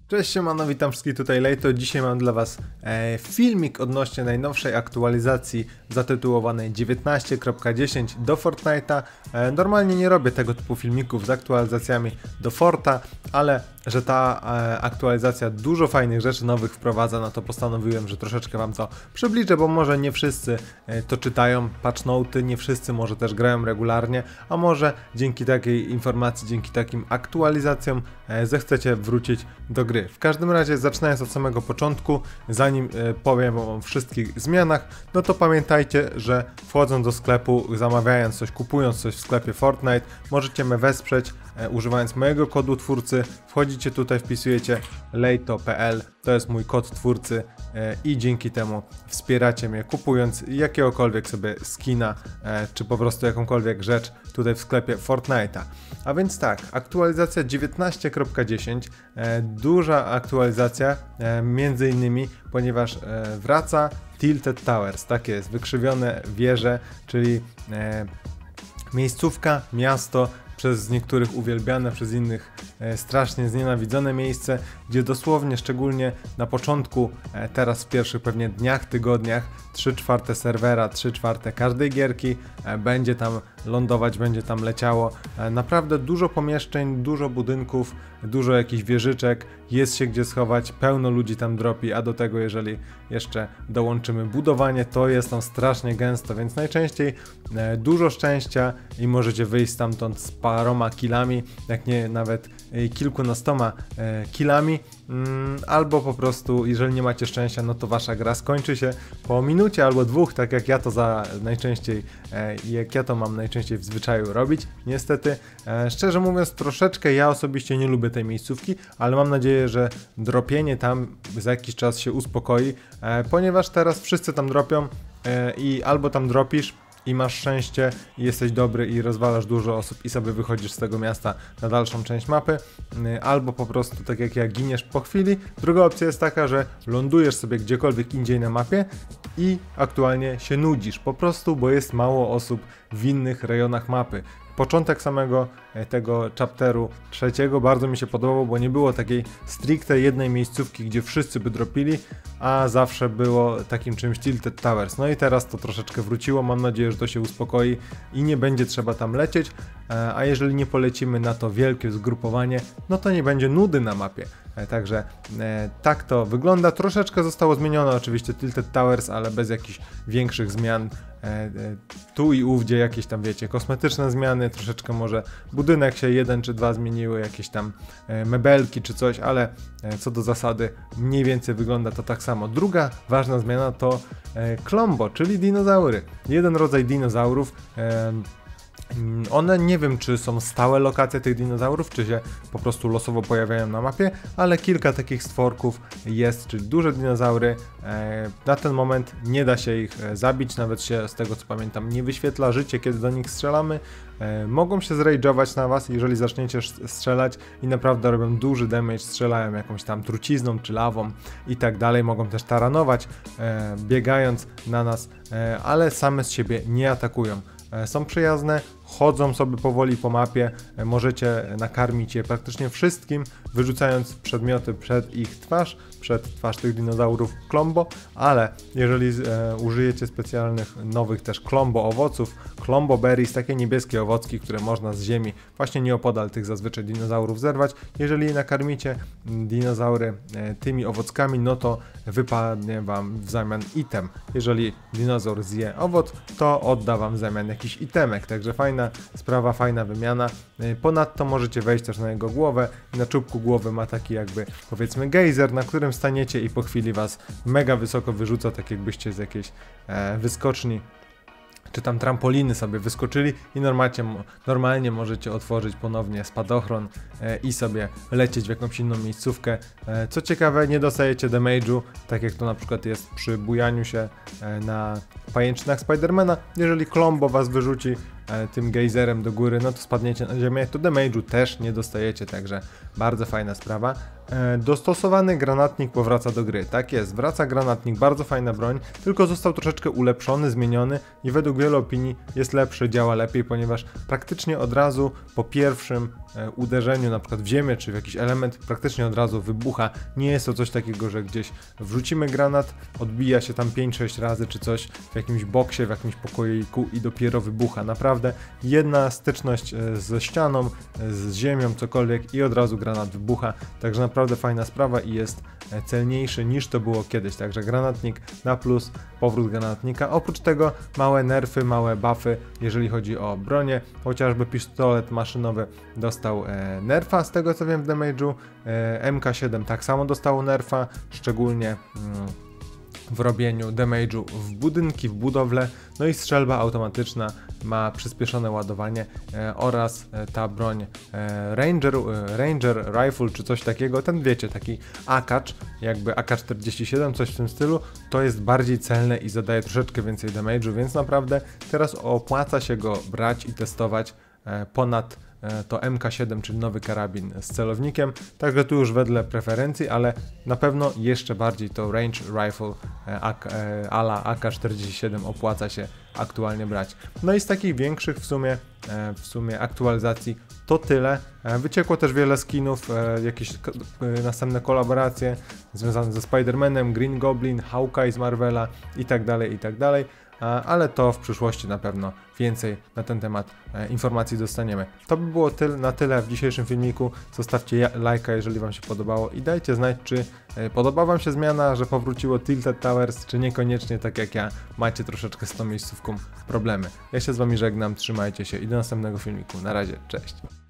Cześć, siemano, witam wszystkich, tutaj Lejto. Dzisiaj mam dla Was filmik odnośnie najnowszej aktualizacji zatytułowanej 19.10 do Fortnite'a. Normalnie nie robię tego typu filmików z aktualizacjami do Forta, ale że ta aktualizacja dużo fajnych rzeczy nowych wprowadza, no to postanowiłem, że troszeczkę Wam to przybliżę, bo może nie wszyscy to czytają, patch noty, nie wszyscy może też grają regularnie, a może dzięki takiej informacji, dzięki takim aktualizacjom zechcecie wrócić do gry. W każdym razie, zaczynając od samego początku, zanim powiem o wszystkich zmianach, no to pamiętajcie, że wchodząc do sklepu, zamawiając coś, kupując coś w sklepie Fortnite, możecie mnie wesprzeć używając mojego kodu twórcy. Wchodzicie tutaj, wpisujecie lejto.pl, to jest mój kod twórcy i dzięki temu wspieracie mnie, kupując jakiegokolwiek sobie skina, czy po prostu jakąkolwiek rzecz tutaj w sklepie Fortnite'a. A więc tak, aktualizacja 19.10, duża aktualizacja, między innymi, ponieważ wraca Tilted Towers, tak jest, wykrzywione wieże, czyli miejscówka, miasto, przez niektórych uwielbiane, przez innych strasznie znienawidzone miejsce, gdzie dosłownie, szczególnie na początku, teraz w pierwszych pewnie dniach, tygodniach, 3/4 serwera, 3/4 każdej gierki będzie tam lądować, będzie tam leciało. Naprawdę dużo pomieszczeń, dużo budynków, dużo jakichś wieżyczek, jest się gdzie schować, pełno ludzi tam dropi, a do tego jeżeli jeszcze dołączymy budowanie, to jest tam strasznie gęsto, więc najczęściej dużo szczęścia i możecie wyjść stamtąd z paroma killami, jak nie nawet kilkunastoma killami, albo po prostu, jeżeli nie macie szczęścia, no to wasza gra skończy się po minucie albo dwóch, tak jak ja to mam najczęściej w zwyczaju robić, niestety. Szczerze mówiąc, troszeczkę ja osobiście nie lubię tej miejscówki, ale mam nadzieję, że dropienie tam za jakiś czas się uspokoi, ponieważ teraz wszyscy tam dropią i albo tam dropisz i masz szczęście i jesteś dobry i rozwalasz dużo osób i sobie wychodzisz z tego miasta na dalszą część mapy, albo po prostu tak jak ja giniesz po chwili. Druga opcja jest taka, że lądujesz sobie gdziekolwiek indziej na mapie i aktualnie się nudzisz po prostu, bo jest mało osób w innych rejonach mapy. Początek samego tego chapteru trzeciego bardzo mi się podobał, bo nie było takiej stricte jednej miejscówki, gdzie wszyscy by dropili, a zawsze było takim czymś Tilted Towers. No i teraz to troszeczkę wróciło, mam nadzieję, że to się uspokoi i nie będzie trzeba tam lecieć, a jeżeli nie polecimy na to wielkie zgrupowanie, no to nie będzie nudy na mapie. Także tak to wygląda. Troszeczkę zostało zmienione oczywiście Tilted Towers, ale bez jakichś większych zmian. Tu i ówdzie jakieś tam, wiecie, kosmetyczne zmiany, troszeczkę może budynek się jeden czy dwa zmieniły, jakieś tam mebelki czy coś, ale co do zasady mniej więcej wygląda to tak samo. Druga ważna zmiana to klombo, czyli dinozaury. Jeden rodzaj dinozaurów. One, nie wiem, czy są stałe lokacje tych dinozaurów, czy się po prostu losowo pojawiają na mapie, ale kilka takich stworków jest, czyli duże dinozaury. Na ten moment nie da się ich zabić, nawet się, z tego co pamiętam, nie wyświetla życie, kiedy do nich strzelamy. Mogą się zrage'ować na was, jeżeli zaczniecie strzelać i naprawdę robią duży damage, strzelają jakąś tam trucizną czy lawą i tak dalej. Mogą też taranować, biegając na nas, ale same z siebie nie atakują. Są przyjazne, chodzą sobie powoli po mapie, możecie nakarmić je praktycznie wszystkim, wyrzucając przedmioty przed ich twarz, przed twarz tych dinozaurów klombo, ale jeżeli użyjecie specjalnych nowych też klombo owoców, klombo berries, takie niebieskie owocki, które można z ziemi właśnie nieopodal tych zazwyczaj dinozaurów zerwać, jeżeli nakarmicie dinozaury tymi owockami, no to wypadnie wam w zamian item. Jeżeli dinozaur zje owoc, to odda wam w zamian jakiś itemek, także fajna sprawa, fajna wymiana. Ponadto możecie wejść też na jego głowę i na czubku głowy ma taki jakby, powiedzmy, gejzer, na którym staniecie i po chwili was mega wysoko wyrzuca, tak jakbyście z jakiejś wyskoczni czy tam trampoliny sobie wyskoczyli i normalnie możecie otworzyć ponownie spadochron i sobie lecieć w jakąś inną miejscówkę. Co ciekawe, nie dostajecie damage'u, tak jak to na przykład jest przy bujaniu się na pajęczynach Spidermana. Jeżeli klombo was wyrzuci tym gejzerem do góry, no to spadniecie na ziemię, to damage'u też nie dostajecie, także bardzo fajna sprawa. Dostosowany granatnik powraca do gry, tak jest, wraca granatnik, bardzo fajna broń, tylko został troszeczkę ulepszony, zmieniony i według wielu opinii jest lepszy, działa lepiej, ponieważ praktycznie od razu po pierwszym uderzeniu na przykład w ziemię czy w jakiś element praktycznie od razu wybucha. Nie jest to coś takiego, że gdzieś wrzucimy granat, odbija się tam 5-6 razy czy coś w jakimś boksie, w jakimś pokoiku i dopiero wybucha. Naprawdę jedna styczność ze ścianą, z ziemią, cokolwiek i od razu granat wybucha. Także naprawdę fajna sprawa i jest celniejszy niż to było kiedyś. Także granatnik na plus, powrót granatnika. Oprócz tego małe nerfy, małe buffy, jeżeli chodzi o bronię. Chociażby pistolet maszynowy dostał nerfa, z tego co wiem w damage'u. MK7 tak samo dostało nerfa, szczególnie w robieniu damage'u w budynki, w budowle, no i strzelba automatyczna ma przyspieszone ładowanie oraz ta broń Ranger Rifle czy coś takiego, ten wiecie, taki akacz, jakby AK-47, coś w tym stylu, to jest bardziej celne i zadaje troszeczkę więcej damage'u, więc naprawdę teraz opłaca się go brać i testować ponad to MK7, czyli nowy karabin z celownikiem, także tu już wedle preferencji, ale na pewno jeszcze bardziej to Range Rifle ala AK-47 opłaca się aktualnie brać. No i z takich większych w sumie aktualizacji to tyle. Wyciekło też wiele skinów, jakieś następne kolaboracje związane ze Spider-Manem, Green Goblin, Hawkeye z Marvela i tak dalej, ale to w przyszłości na pewno więcej na ten temat informacji dostaniemy. To by było na tyle w dzisiejszym filmiku. Zostawcie lajka, jeżeli Wam się podobało i dajcie znać, czy podoba Wam się zmiana, że powróciło Tilted Towers, czy niekoniecznie tak jak ja macie troszeczkę z tą miejscówką problemy. Ja się z Wami żegnam, trzymajcie się i do następnego filmiku. Na razie, cześć!